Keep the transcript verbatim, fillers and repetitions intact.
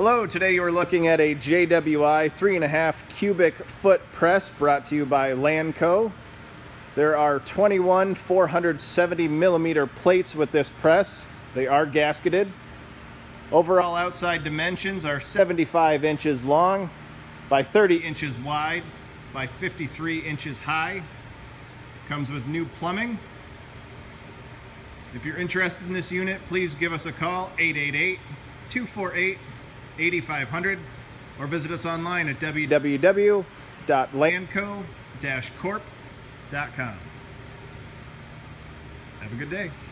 Hello, today you are looking at a J W I three and a half cubic foot press brought to you by Lanco. There are twenty-one four hundred seventy millimeter plates with this press. They are gasketed. Overall outside dimensions are seventy-five inches long by thirty inches wide by fifty-three inches high. Comes with new plumbing. If you're interested in this unit, please give us a call, eight eight eight, two four eight, eight five zero zero, or visit us online at w w w dot lanco dash corp dot com. Have a good day.